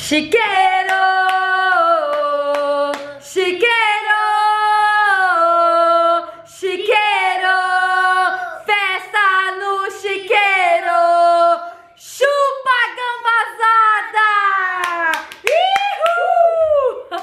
Chiqueiro, chiqueiro, chiqueiro, festa no chiqueiro, chupa gambazada! Uhul!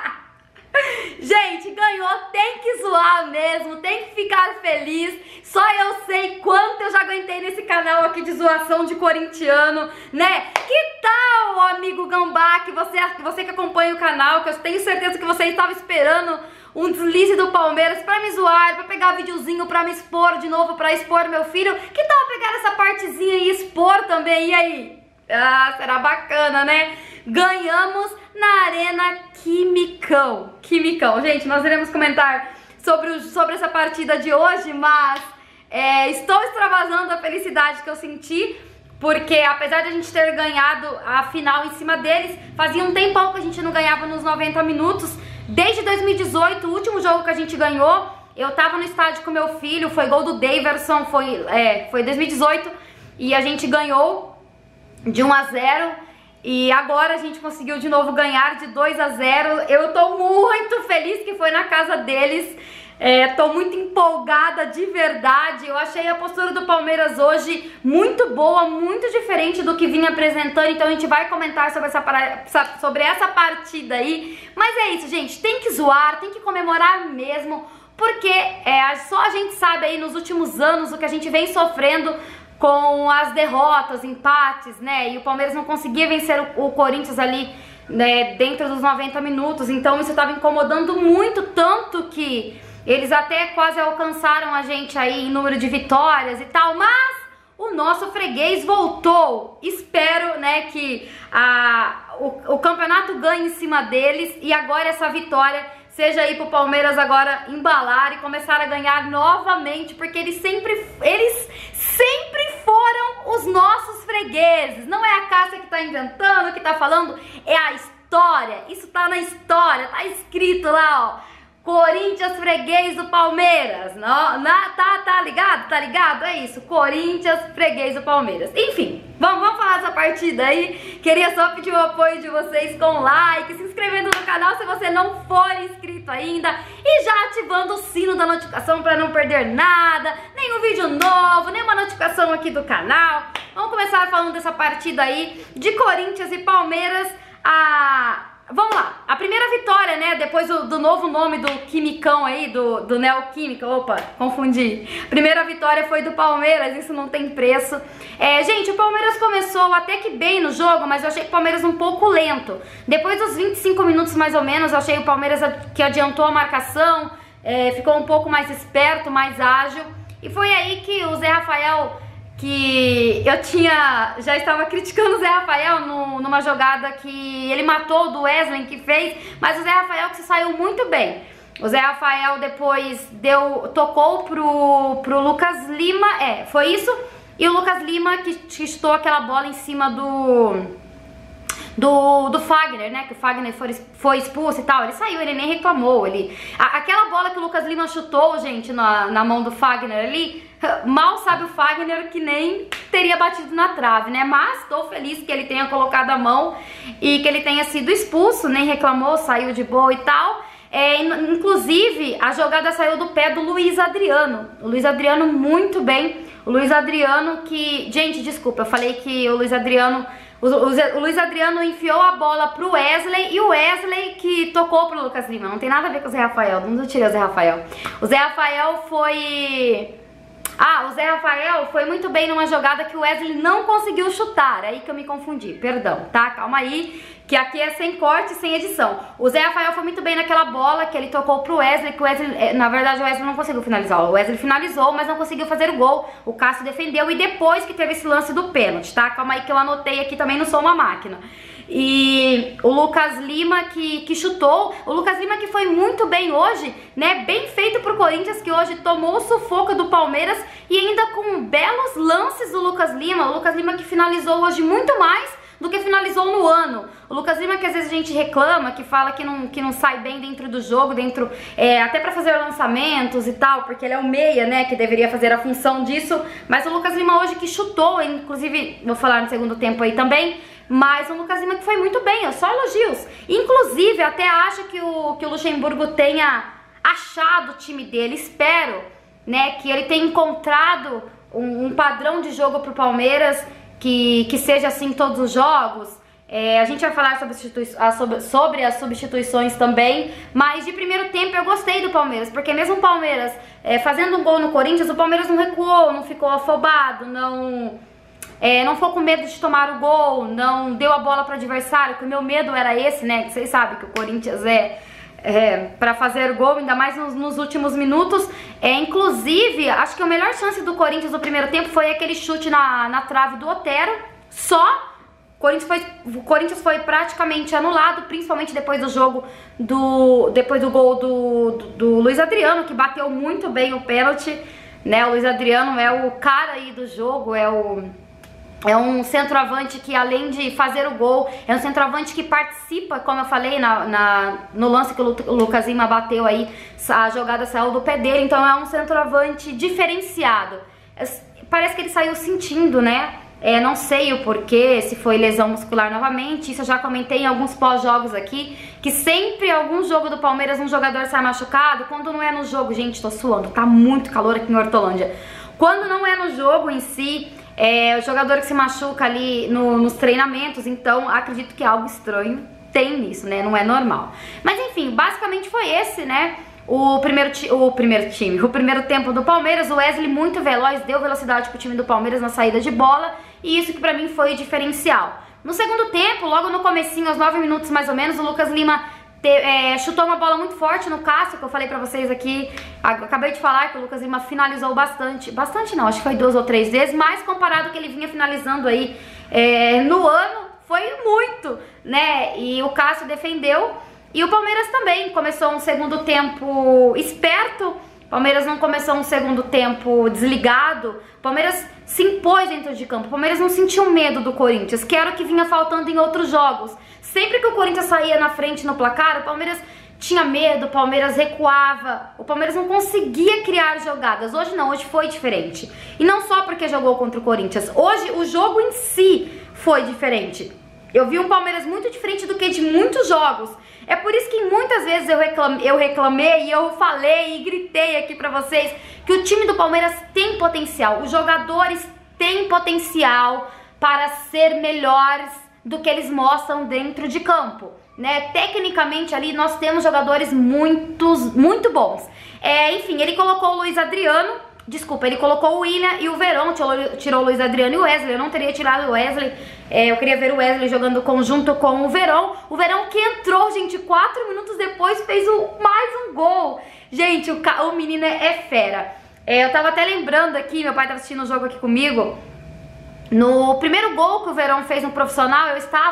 Gente, ganhou, tem que zoar mesmo, tem que ficar feliz. Só eu sei quanto eu já aguentei nesse canal aqui de zoação de corintiano, né? Que tal, amigo Gambá, que você que acompanha o canal, que eu tenho certeza que você estava esperando um deslize do Palmeiras pra me zoar, pra pegar videozinho, pra me expor de novo, pra expor meu filho. Que tal pegar essa partezinha e expor também? E aí? Ah, será bacana, né? Ganhamos na Arena Quimicão. Quimicão. Gente, nós iremos comentar sobre essa partida de hoje, mas estou extravasando a felicidade que eu senti, porque apesar de a gente ter ganhado a final em cima deles, fazia um tempão que a gente não ganhava nos 90 minutos. Desde 2018, o último jogo que a gente ganhou, eu tava no estádio com meu filho, foi gol do Daverson, foi 2018, e a gente ganhou de 1-0. E agora a gente conseguiu de novo ganhar de 2-0. Eu tô muito feliz que foi na casa deles. Tô muito empolgada de verdade. Eu achei a postura do Palmeiras hoje muito boa, muito diferente do que vinha apresentando. Então a gente vai comentar sobre essa partida aí. Mas é isso, gente, tem que zoar, tem que comemorar mesmo, porque só a gente sabe aí nos últimos anos o que a gente vem sofrendo com as derrotas, empates, né? E o Palmeiras não conseguia vencer o Corinthians ali, né, dentro dos 90 minutos. Então isso estava incomodando muito, tanto que eles até quase alcançaram a gente aí em número de vitórias e tal, mas o nosso freguês voltou. Espero, né, que o campeonato ganhe em cima deles e agora essa vitória seja aí pro Palmeiras agora embalar e começar a ganhar novamente, porque eles sempre foram os nossos fregueses. Não é a Cássia que tá inventando, que tá falando, é a história. Isso tá na história, tá escrito lá, ó. Corinthians freguês do Palmeiras. Tá ligado? Tá ligado? É isso, Corinthians freguês do Palmeiras. Enfim, vamos falar dessa partida aí. Queria só pedir o apoio de vocês com like, se inscrevendo no canal se você não for inscrito ainda, e já ativando o sino da notificação para não perder nada, nenhum vídeo novo, nenhuma notificação aqui do canal. Vamos começar falando dessa partida aí de Corinthians e Palmeiras. Vamos lá, a primeira vitória, né, depois do novo nome do Quimicão aí, do Neoquímica, opa, confundi. Primeira vitória foi do Palmeiras, isso não tem preço. Gente, o Palmeiras começou até que bem no jogo, mas eu achei o Palmeiras um pouco lento. Depois dos 25 minutos mais ou menos, eu achei o Palmeiras que adiantou a marcação, ficou um pouco mais esperto, mais ágil. E foi aí que o Zé Rafael, que eu já estava criticando o Zé Rafael numa jogada que ele matou do Wesley que fez, mas o Zé Rafael que se saiu muito bem. O Zé Rafael depois tocou pro Lucas Lima, foi isso, e o Lucas Lima que chutou aquela bola em cima do Fagner, né, que o Fagner foi expulso e tal. Ele saiu, ele nem reclamou, aquela bola que o Lucas Lima chutou, gente, na mão do Fagner ali, mal sabe o Fagner que nem teria batido na trave, né, mas tô feliz que ele tenha colocado a mão e que ele tenha sido expulso, nem reclamou, saiu de boa e tal. Inclusive, a jogada saiu do pé do Luiz Adriano. O Luiz Adriano muito bem. O Luiz Adriano que... Gente, desculpa, eu falei que o Luiz Adriano... O Luiz Adriano enfiou a bola pro Wesley e o Wesley que tocou pro Lucas Lima. Não tem nada a ver com o Zé Rafael, não tirei o Zé Rafael. O Zé Rafael foi... o Zé Rafael foi muito bem numa jogada que o Wesley não conseguiu chutar. Aí que eu me confundi, perdão, tá? Calma aí, que aqui é sem corte, sem edição. O Zé Rafael foi muito bem naquela bola que ele tocou pro Wesley, que o Wesley, na verdade o Wesley não conseguiu finalizar. O Wesley finalizou, mas não conseguiu fazer o gol. O Cássio defendeu e depois que teve esse lance do pênalti, tá? Calma aí que eu anotei aqui, também não sou uma máquina. E o Lucas Lima que chutou, o Lucas Lima que foi muito bem hoje, né, bem feito pro Corinthians, que hoje tomou o sufoco do Palmeiras e ainda com belos lances do Lucas Lima. O Lucas Lima que finalizou hoje muito mais do que finalizou no ano. O Lucas Lima que às vezes a gente reclama, que fala que não sai bem dentro do jogo, até pra fazer lançamentos e tal, porque ele é o meia, né, que deveria fazer a função disso, mas o Lucas Lima hoje que chutou, inclusive, vou falar no segundo tempo aí também, mas o Lucas Lima que foi muito bem, só elogios. Inclusive, até acho que o Luxemburgo tenha achado o time dele, espero, né, que ele tenha encontrado um padrão de jogo pro Palmeiras que seja assim em todos os jogos. A gente vai falar sobre as substituições também, mas de primeiro tempo eu gostei do Palmeiras, porque mesmo o Palmeiras fazendo um gol no Corinthians, o Palmeiras não recuou, não ficou afobado, não ficou com medo de tomar o gol, não deu a bola para o adversário, que o meu medo era esse, né, que vocês sabem que o Corinthians para fazer gol, ainda mais nos últimos minutos. Inclusive, acho que a melhor chance do Corinthians no primeiro tempo foi aquele chute na trave do Otero, só. O Corinthians foi praticamente anulado, principalmente depois do jogo depois do gol do Luiz Adriano, que bateu muito bem o pênalti, né? O Luiz Adriano é o cara aí do jogo, é um centroavante que, além de fazer o gol, é um centroavante que participa, como eu falei no lance que o Lucas Lima bateu aí, a jogada saiu do pé dele, então é um centroavante diferenciado. Parece que ele saiu sentindo, né? Não sei o porquê, se foi lesão muscular novamente, isso eu já comentei em alguns pós-jogos aqui, que sempre algum jogo do Palmeiras um jogador sai machucado, quando não é no jogo, gente, tô suando, tá muito calor aqui em Hortolândia, quando não é no jogo em si, o jogador que se machuca ali nos treinamentos, então acredito que algo estranho tem nisso, né, não é normal. Mas enfim, basicamente foi esse, né, o primeiro tempo do Palmeiras. O Wesley muito veloz, deu velocidade pro time do Palmeiras na saída de bola, e isso que pra mim foi diferencial. No segundo tempo, logo no comecinho, aos 9 minutos mais ou menos, o Lucas Lima chutou uma bola muito forte no Cássio, que eu falei pra vocês aqui, acabei de falar que o Lucas Lima finalizou bastante não, acho que foi 2 ou 3 vezes, mas comparado ao que ele vinha finalizando aí no ano, foi muito, né, e o Cássio defendeu. E o Palmeiras também começou um segundo tempo esperto, o Palmeiras não começou um segundo tempo desligado, o Palmeiras se impôs dentro de campo, o Palmeiras não sentiu medo do Corinthians, que era o que vinha faltando em outros jogos. Sempre que o Corinthians saía na frente no placar, o Palmeiras tinha medo, o Palmeiras recuava, o Palmeiras não conseguia criar jogadas. Hoje não, hoje foi diferente. E não só porque jogou contra o Corinthians, hoje o jogo em si foi diferente. Eu vi um Palmeiras muito diferente do que de muitos jogos. É por isso que muitas vezes eu reclamei e eu falei e gritei aqui pra vocês que o time do Palmeiras tem potencial. Os jogadores têm potencial para ser melhores do que eles mostram dentro de campo, né? Tecnicamente ali nós temos jogadores muito bons. Enfim, ele colocou o Luiz Adriano, ele colocou o William e o Verón, tirou o Luiz Adriano e o Wesley. Eu não teria tirado o Wesley, eu queria ver o Wesley jogando conjunto com o Verón. O Verón que entrou, gente, 4 minutos depois fez mais um gol. Gente, o menino é fera. Eu tava até lembrando aqui, meu pai tava assistindo o jogo aqui comigo. No primeiro gol que o Verón fez no profissional,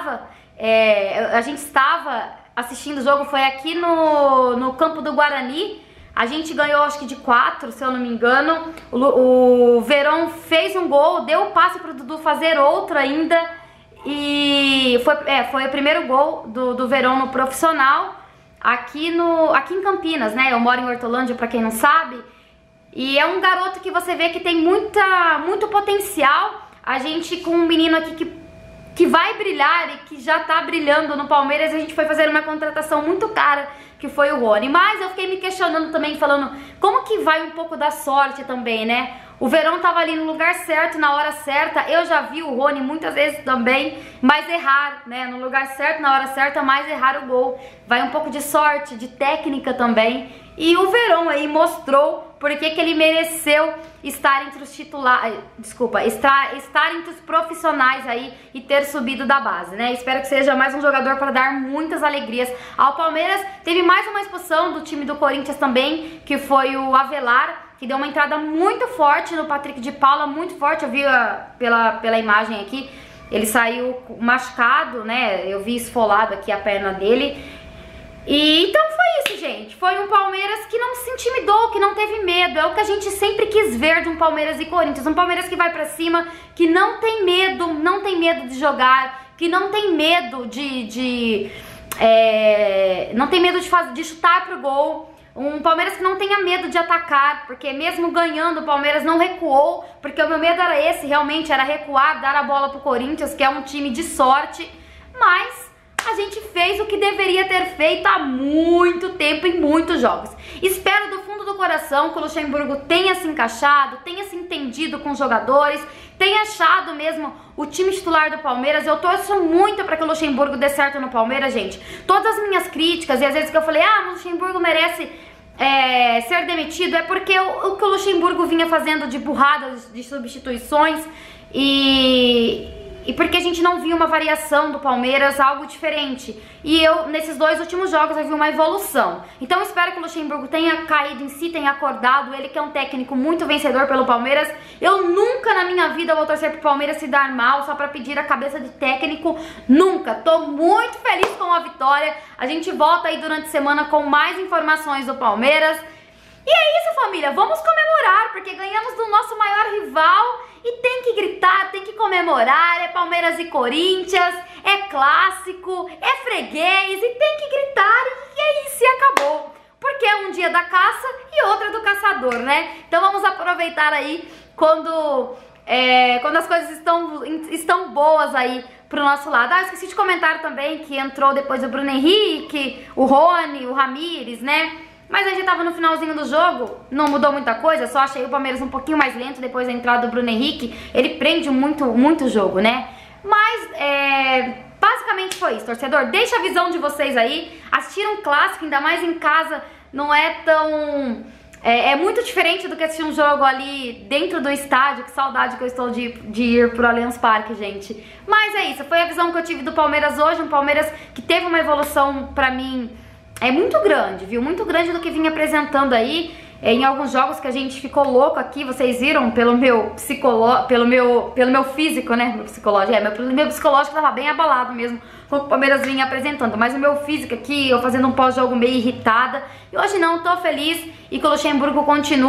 a gente estava assistindo o jogo, foi aqui no campo do Guarani. A gente ganhou acho que de 4, se eu não me engano. O Verón fez um gol, deu o passe pro Dudu fazer outro ainda. E foi o primeiro gol do Verón no profissional aqui em Campinas, né? Eu moro em Hortolândia, pra quem não sabe. E é um garoto que você vê que tem muito potencial. A gente com um menino aqui que vai brilhar e que já tá brilhando no Palmeiras, a gente foi fazer uma contratação muito cara, que foi o Rony. Mas eu fiquei me questionando também, falando como que vai um pouco da sorte também, né? O Verón tava ali no lugar certo, na hora certa. Eu já vi o Rony muitas vezes também, mas errar, né? No lugar certo, na hora certa, mas errar o gol. Vai um pouco de sorte, de técnica também. E o Verón aí mostrou porque que ele mereceu estar entre os titulares, estar entre os profissionais aí e ter subido da base, né? Espero que seja mais um jogador para dar muitas alegrias ao Palmeiras. Teve mais uma expulsão do time do Corinthians também, que foi o Avelar, que deu uma entrada muito forte no Patrick de Paula, muito forte. Eu vi pela imagem aqui, ele saiu machucado, né? Eu vi esfolado aqui a perna dele. E então foi isso, gente. Foi um Palmeiras que não se intimidou, que não teve medo. É o que a gente sempre quis ver de um Palmeiras e Corinthians. Um Palmeiras que vai pra cima, que não tem medo de jogar, que não tem medo de chutar pro gol. Um Palmeiras que não tenha medo de atacar, porque mesmo ganhando o Palmeiras não recuou, porque o meu medo era esse, realmente era recuar, dar a bola pro Corinthians, que é um time de sorte, mas a gente fez o que deveria ter feito há muito tempo em muitos jogos. Espero do fundo do coração que o Luxemburgo tenha se encaixado, tenha se entendido com os jogadores, tenha achado mesmo o time titular do Palmeiras. Eu torço muito para que o Luxemburgo dê certo no Palmeiras, gente. Todas as minhas críticas e às vezes que eu falei, o Luxemburgo merece ser demitido, é porque o que o Luxemburgo vinha fazendo de burradas, de substituições e porque a gente não viu uma variação do Palmeiras, algo diferente. E eu, nesses 2 últimos jogos, eu vi uma evolução. Então eu espero que o Luxemburgo tenha caído em si, tenha acordado. Ele que é um técnico muito vencedor pelo Palmeiras. Eu nunca na minha vida vou torcer pro Palmeiras se dar mal só pra pedir a cabeça de técnico. Nunca. Tô muito feliz com a vitória. A gente volta aí durante a semana com mais informações do Palmeiras. E é isso, família. Vamos comemorar, porque ganhamos do nosso maior rival. E tem que gritar, tem que comemorar, é Palmeiras e Corinthians, é clássico, é freguês e tem que gritar e é isso e acabou. Porque é um dia da caça e outro do caçador, né? Então vamos aproveitar aí quando as coisas estão boas aí pro nosso lado. Eu esqueci de comentar também que entrou depois o Bruno Henrique, o Rony, o Ramires, né? Mas a gente tava no finalzinho do jogo, não mudou muita coisa, só achei o Palmeiras um pouquinho mais lento depois da entrada do Bruno Henrique. Ele prende muito o jogo, né? Mas, basicamente foi isso, torcedor. Deixa a visão de vocês aí. Assistir um clássico, ainda mais em casa, não é tão... É muito diferente do que assistir um jogo ali dentro do estádio. Que saudade que eu estou de ir pro Allianz Parque, gente. Mas é isso, foi a visão que eu tive do Palmeiras hoje. Um Palmeiras que teve uma evolução, pra mim... muito grande, viu? Muito grande do que vinha apresentando aí em alguns jogos que a gente ficou louco aqui. Vocês viram pelo meu físico, né? Meu psicológico tava bem abalado mesmo com o que o Palmeiras vinha apresentando. Mas o meu físico aqui, eu fazendo um pós-jogo meio irritada. E hoje não, tô feliz e que o Luxemburgo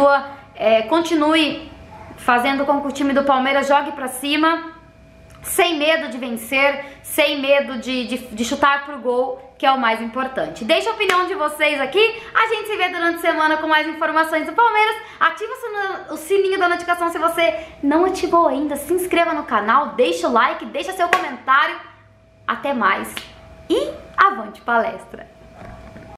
continue fazendo com que o time do Palmeiras jogue pra cima, sem medo de vencer, sem medo de chutar pro gol, que é o mais importante. Deixa a opinião de vocês aqui. A gente se vê durante a semana com mais informações do Palmeiras. Ativa o sininho da notificação se você não ativou ainda. Se inscreva no canal, deixa o like, deixa seu comentário. Até mais e avante palestra!